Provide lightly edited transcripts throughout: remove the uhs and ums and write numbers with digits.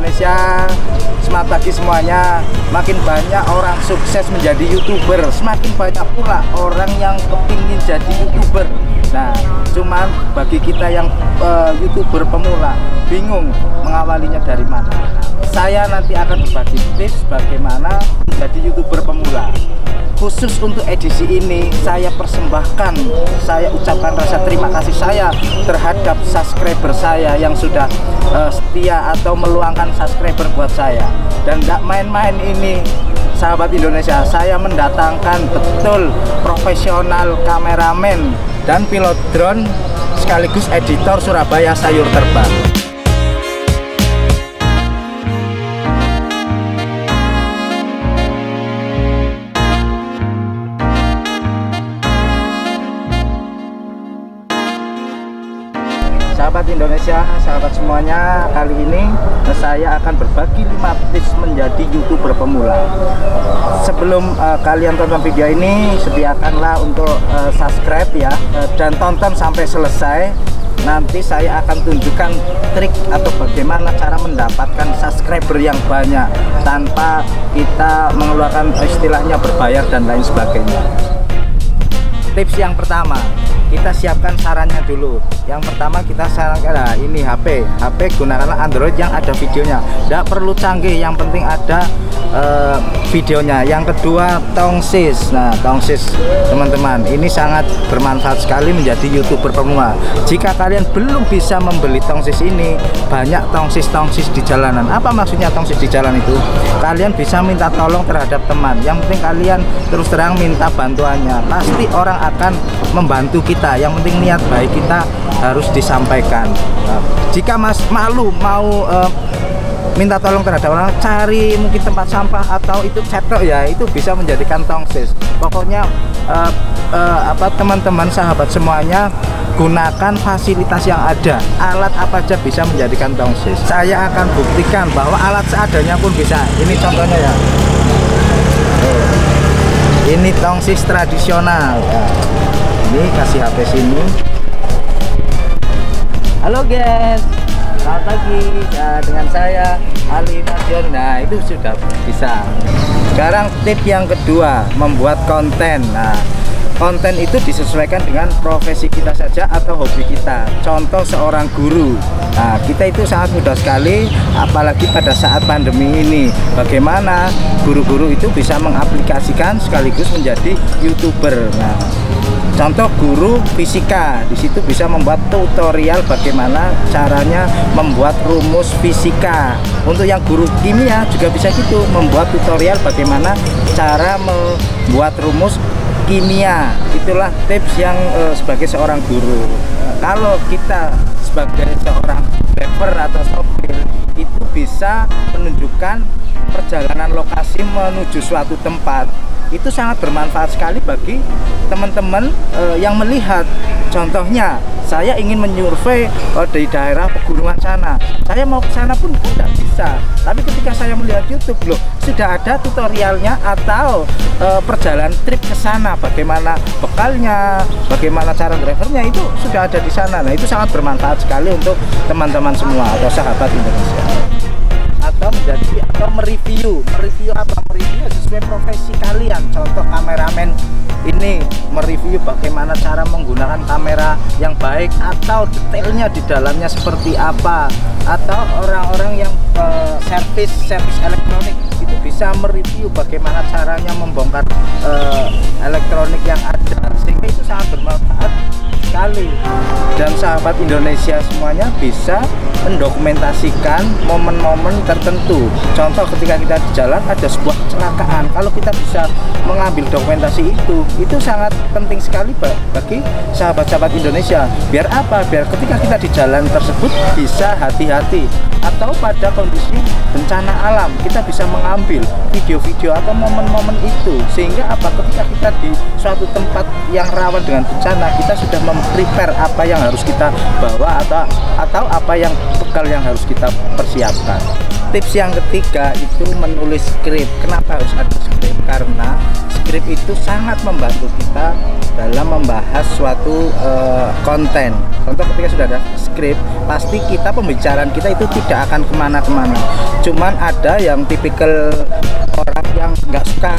Indonesia, semangat pagi semuanya. Makin banyak orang sukses menjadi YouTuber, semakin banyak pula orang yang kepingin jadi YouTuber. Nah, cuman bagi kita yang YouTuber pemula bingung mengawalinya dari mana. Saya nanti akan berbagi tips bagaimana menjadi YouTuber pemula. Khusus untuk edisi ini saya persembahkan, saya ucapkan rasa terima kasih saya terhadap subscriber saya yang sudah setia atau meluangkan subscriber buat saya. Dan tidak main-main ini sahabat Indonesia, saya mendatangkan betul profesional kameramen dan pilot drone sekaligus editor Surabaya Sayur Terbang. Sahabat Indonesia, sahabat semuanya, kali ini saya akan berbagi 5 tips menjadi YouTuber pemula. Sebelum kalian tonton video ini, sediakanlah untuk subscribe ya, dan tonton sampai selesai. Nanti saya akan tunjukkan trik atau bagaimana cara mendapatkan subscriber yang banyak tanpa kita mengeluarkan istilahnya berbayar dan lain sebagainya. Tips yang pertama, kita siapkan sarannya dulu. Yang pertama kita sarankan, nah ini HP gunakanlah Android yang ada videonya, tidak perlu canggih, yang penting ada videonya. Yang kedua, tongsis. Nah, tongsis teman-teman ini sangat bermanfaat sekali menjadi YouTuber pemula. Jika kalian belum bisa membeli tongsis ini, banyak tongsis di jalanan. Apa maksudnya tongsis di jalan itu? Kalian bisa minta tolong terhadap teman, yang penting kalian terus terang minta bantuannya, pasti orang akan membantu kita. Yang penting niat baik kita harus disampaikan. Jika Mas malu mau minta tolong terhadap orang, cari mungkin tempat sampah atau itu cetok ya, itu bisa menjadikan tongsis. Pokoknya teman-teman sahabat semuanya, gunakan fasilitas yang ada. Alat apa aja bisa menjadikan tongsis. Saya akan buktikan bahwa alat seadanya pun bisa. Ini contohnya ya. Ini tongsis tradisional ya. Ini kasih HP sini. Halo guys, selamat pagi ya, dengan saya Ali Madion. Nah, itu sudah bisa. Sekarang tip yang kedua, membuat konten. Nah, konten itu disesuaikan dengan profesi kita saja atau hobi kita. Contoh seorang guru. Nah, kita itu sangat mudah sekali, apalagi pada saat pandemi ini. Bagaimana guru-guru itu bisa mengaplikasikan sekaligus menjadi YouTuber. Nah, contoh guru fisika, di situ bisa membuat tutorial bagaimana caranya membuat rumus fisika. Untuk yang guru kimia juga bisa gitu, membuat tutorial bagaimana cara membuat rumus kimia. Itulah tips yang sebagai seorang guru. Kalau kita sebagai seorang driver atau sopir itu bisa menunjukkan perjalanan lokasi menuju suatu tempat. Itu sangat bermanfaat sekali bagi teman-teman yang melihat. Contohnya, saya ingin menyurvei di daerah pegunungan sana. Saya mau ke sana pun tidak bisa. Tapi ketika saya melihat YouTube, loh, sudah ada tutorialnya atau perjalanan trip ke sana, bagaimana bekalnya, bagaimana cara drivernya, itu sudah ada di sana. Nah, itu sangat bermanfaat sekali untuk teman-teman semua atau sahabat Indonesia. Atau mereview apa? Mereview sesuai profesi kalian. Contoh kameramen ini mereview bagaimana cara menggunakan kamera yang baik atau detailnya di dalamnya seperti apa. Atau orang-orang yang servis elektronik itu bisa mereview bagaimana caranya membongkar elektronik yang ada, sehingga itu sangat bermanfaat sekali. Dan sahabat Indonesia semuanya bisa mendokumentasikan momen-momen tertentu. Contoh ketika kita di jalan ada sebuah kecelakaan, kalau kita bisa mengambil dokumentasi itu sangat penting sekali bagi sahabat-sahabat Indonesia. Biar apa? Biar ketika kita di jalan tersebut bisa hati-hati, atau pada kondisi bencana alam kita bisa mengambil video-video atau momen-momen itu, sehingga apa, ketika kita di suatu tempat yang rawan dengan bencana, kita sudah prepare apa yang harus kita bawa atau apa yang bekal yang harus kita persiapkan. Tips yang ketiga itu menulis skrip. Kenapa harus ada skrip? Karena Skrip itu sangat membantu kita dalam membahas suatu konten. Contoh ketika sudah ada skrip, pasti kita pembicaraan kita itu tidak akan kemana-kemana. Cuman ada yang tipikal orang yang nggak suka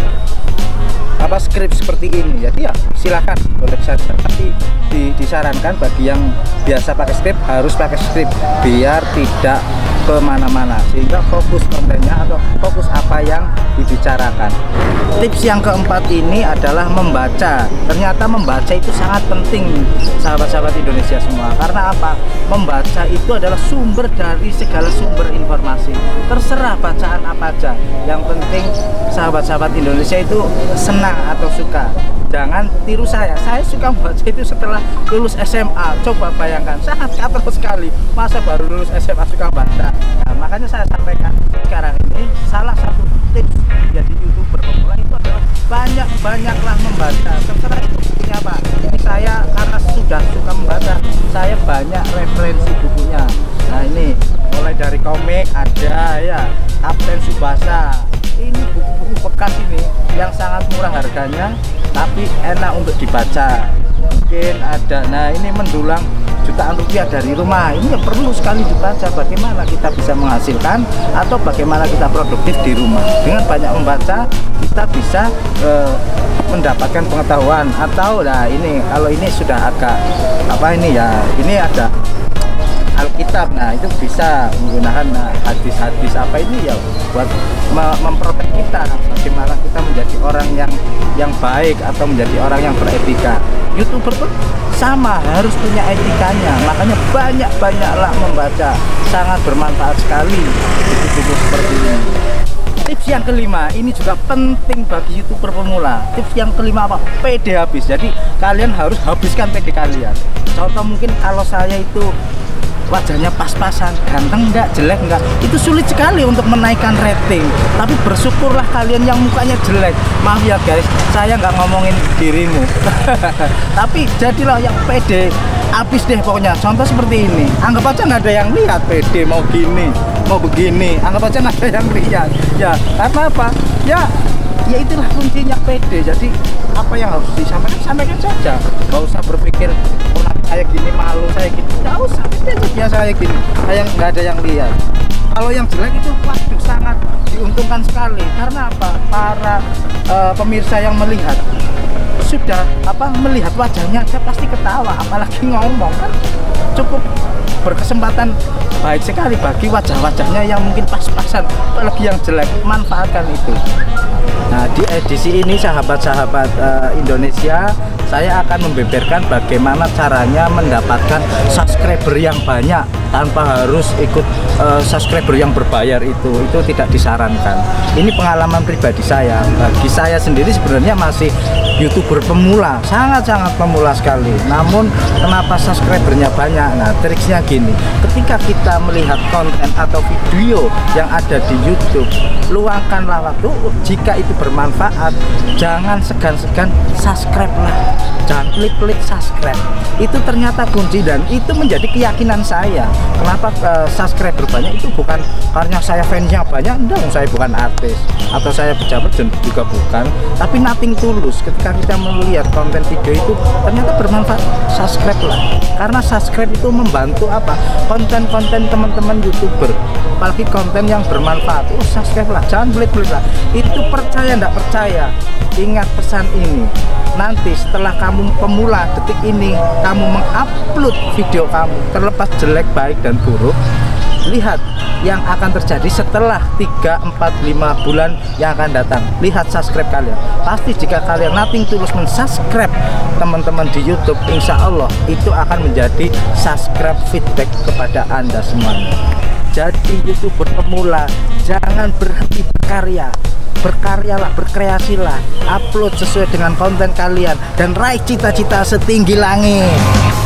skrip seperti ini, jadi ya silahkan, boleh saja, tapi disarankan bagi yang biasa pakai skrip harus pakai skrip biar tidak kemana-mana, sehingga fokus kontennya atau fokus apa yang dibicarakan. Tips yang keempat ini adalah membaca. Ternyata membaca itu sangat penting, sahabat-sahabat Indonesia semua. Karena apa? Membaca itu adalah sumber dari segala sumber informasi. Terserah bacaan apa aja, yang penting sahabat-sahabat Indonesia itu senang atau suka. Jangan tiru saya suka membaca itu setelah lulus SMA. Coba bayangkan, sangat katro sekali, masa baru lulus SMA suka baca. Nah, makanya saya sampaikan sekarang ini salah satu tips jadi YouTuber pemula itu adalah banyaklah membaca. Terserah itu bukunya apa. Ini saya karena sudah suka membaca, saya banyak referensi bukunya. Nah, ini mulai dari komik ada ya, Kapten Tsubasa. Ini buku-buku bekas ini yang sangat murah harganya tapi enak untuk dibaca. Mungkin ada, nah ini mendulang jutaan rupiah dari rumah. Ini perlu sekali dibaca, bagaimana kita bisa menghasilkan atau bagaimana kita produktif di rumah. Dengan banyak membaca kita bisa mendapatkan pengetahuan. Atau nah ini kalau ini sudah agak ini ada Alkitab. Nah, itu bisa menggunakan hadis-hadis apa ini ya buat memprotek kita, bagaimana kita menjadi orang yang baik atau menjadi orang yang beretika. YouTuber pun sama, harus punya etikanya. Makanya banyaklah membaca, sangat bermanfaat sekali buku-buku seperti ini. Tips yang kelima ini juga penting bagi YouTuber pemula. Tips yang kelima apa? PD habis. Jadi kalian harus habiskan PD kalian. Contoh mungkin kalau saya itu wajahnya pas-pasan, ganteng enggak, jelek enggak, itu sulit sekali untuk menaikkan rating. Tapi bersyukurlah kalian yang mukanya jelek. Maaf ya guys, saya nggak ngomongin dirimu. Tapi jadilah yang pede, habis deh pokoknya. Contoh seperti ini, anggap aja nggak ada yang lihat, pede mau gini, mau begini, anggap aja nggak ada yang lihat. Ya, karena apa? Ya itulah kuncinya pede. Jadi apa yang harus sampaikan saja. Nggak usah berpikir kayak gini, malu saya gini, nggak usah, biasa kayak gini, kayak nggak ada yang lihat. Kalau yang jelek itu waduh sangat diuntungkan sekali. Karena apa? Para pemirsa yang melihat sudah melihat wajahnya aja pasti ketawa, apalagi ngomong kan cukup berkesempatan baik sekali bagi wajah-wajahnya yang mungkin pas-pasan, apalagi yang jelek. Manfaatkan itu. Nah, di edisi ini sahabat-sahabat Indonesia, saya akan membeberkan bagaimana caranya mendapatkan subscriber yang banyak tanpa harus ikut subscriber yang berbayar. Itu tidak disarankan. Ini pengalaman pribadi saya. Bagi saya sendiri sebenarnya masih YouTuber pemula, sangat-sangat pemula sekali. Namun kenapa subscribernya banyak? Nah, triksnya gini, ketika kita melihat konten atau video yang ada di YouTube, luangkanlah waktu. Jika itu bermanfaat, jangan segan-segan subscribe lah, jangan klik subscribe. Itu ternyata kunci, dan itu menjadi keyakinan saya. Kenapa subscriber banyak itu bukan karena saya fansnya banyak, enggak, saya bukan artis atau saya pejabat juga bukan, tapi nothing tulus. Ketika kita melihat konten video itu ternyata bermanfaat, subscribe lah. Karena subscribe itu membantu konten-konten teman-teman YouTuber, apalagi konten yang bermanfaat. Subscribe lah, jangan pelit-pelit lah. Itu percaya enggak percaya, ingat pesan ini. Nanti setelah kamu pemula, detik ini kamu mengupload video kamu, terlepas jelek, baik dan buruk, lihat yang akan terjadi setelah 3, 4, 5 bulan yang akan datang. Lihat subscribe kalian. Pasti jika kalian nothing tulus mensubscribe teman-teman di YouTube, insya Allah itu akan menjadi subscribe feedback kepada Anda semuanya. Jadi YouTuber pemula, jangan berhenti berkarya. Berkaryalah, berkreasilah, upload sesuai dengan konten kalian, dan raih cita-cita setinggi langit.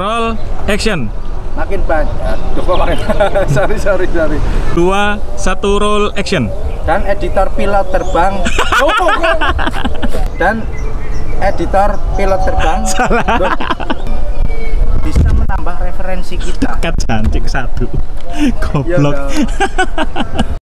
Roll action. Makin banyak. Sorry. 2, 1 roll action. Dan editor pilot terbang. Dan editor pilot terbang. Salah. Bisa menambah referensi kita. Kat cantik 1. Goblok.